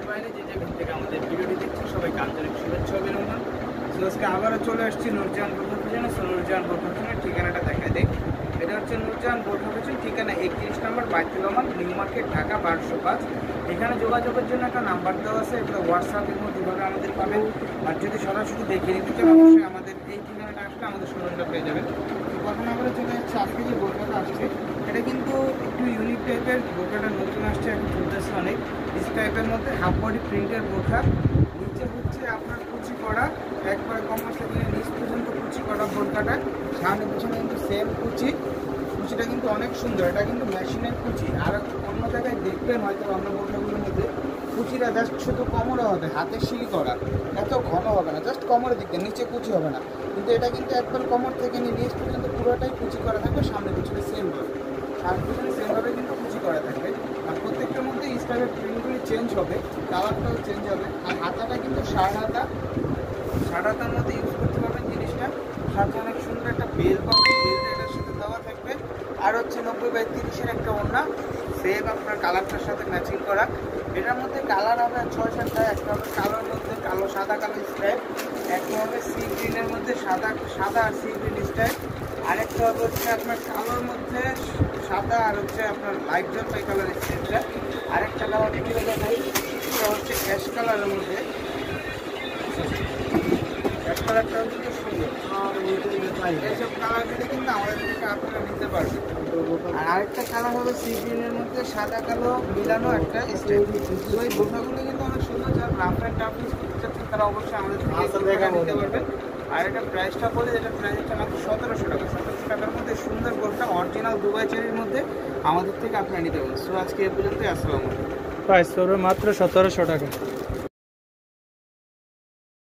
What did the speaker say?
বাইরে যে যেখান থেকে আমাদের ভিডিওটি দেখছেন সবাইকে আন্তরিক শুভেচ্ছা অভিনন্দন। সো আজকে আবারও চলে আসছি নূরজাহান বোরখা ফ্যাশনে। সো নূরজাহান বোরখা ফ্যাশনের ঠিকানাটা দেখা দেয়। এটা হচ্ছে নূরজাহান বোরখা ফ্যাশন, ঠিকানা 31 নম্বর বাইতুল আমান, নিউ মার্কেট, ঢাকা 1205। এখানে যোগাযোগের জন্য একটা নাম্বার দেওয়া আছে, এটা হোয়াটসঅ্যাপের মধ্যে যেভাবে আমাদের পাবেন। আর যদি সরাসরি দেখে নিতে চান অবশ্যই আমাদের এই ঠিকানাটা আসলে আমাদের শোরুমটা পেয়ে যাবেন। তো কথা না বলে চলে যাচ্ছে আজকে যে বোরখাটা আসছে, এটা কিন্তু একটু ইউনিক টাইপের বোরখাটা, নতুন আসছে, এখন চলতেছে অনেক ইস টাইপের মধ্যে হাফ বডি প্রিন্টের বোরখা। নিচে হচ্ছে আপনার কুচি করা, একবারে কমার থেকে নিচ পর্যন্ত কুচি করা বোরখাটা, সামনে পিছনে কিন্তু সেম কুচিটা কিন্তু অনেক সুন্দর। এটা কিন্তু মেশিনের কুচি, আর অন্য জায়গায় দেখবেন হয়তো আমরা বোরখাগুলোর মধ্যে কুচিটা জাস্ট শুধু কোমরে হবে, হাতে সিল করা, এত ঘন হবে না, জাস্ট কোমরের দিকে, নিচে কুচি হবে না। কিন্তু এটা কিন্তু একবার কোমর থেকে নিয়ে নিচ পর্যন্ত পুরোটাই কুচি করা থাকবে, সামনে পিছনে সেমভাবে, সামনে পিছনে সেমভাবে কিন্তু কুচি করা থাকবে। আর প্রত্যেকটার মধ্যে স্টাইলের প্রিন্টগুলি চেঞ্জ হবে, কালারটাও চেঞ্জ হবে। আর হাতাটা কিন্তু ষাট হাতার মধ্যে ইউজ করতে পারবেন জিনিসটা। সাথে অনেক সুন্দর একটা বেল পাবেন, বেলটা এটার সাথে দেওয়া থাকবে। আর হচ্ছে 90/30-এর একটা ওড়না, সেম আপনার কালারটার সাথে ম্যাচিং করা। এটার মধ্যে কালার হবে 6-7টা। একটা হবে কালোর মধ্যে সাদা কালো স্ট্রাইপ, একটা হবে সি গ্রিনের মধ্যে সাদা আর সি গ্রিন স্ট্রাইপ, আরেকটা হবে হচ্ছে আপনার কালোর মধ্যে সাদা আর হচ্ছে আপনার লাইট জলপাই কালার স্ট্রাইপটা। আরেকটা কালার দেখতে দেখাই, এটা হচ্ছে অ্যাশ কালারের মধ্যে। অ্যাশ কালারটাও কিন্তু সুন্দর। এইসব কালারগুলো কিন্তু আমাদের থেকে আপনারা নিতে পারবেন। আর আরেকটা কালার হবে সি গ্রিনের মধ্যে সাদা কালো মিলানো একটা স্টাইল। তো এই বোরখাগুলো কিন্তু অনেক সুন্দর, যারা রাফ অ্যান্ড টাফ ইউজ করতে চাচ্ছেন তারা অবশ্যই আমাদের থেকে নিতে পারবেন। আর এটা প্রাইসটা বলে, যেটা প্রাইসটা মাত্র 1700 টাকা। 1700 টাকার মধ্যে সুন্দর বোরখা অরিজিনাল দুবাই চেরির মধ্যে আমাদের থেকে আপনারা নিতে পারবেন। সো আজকে এ পর্যন্তই, আসসালামু আলাইকুম। প্রাইস পড়বে মাত্র 1700 টাকা।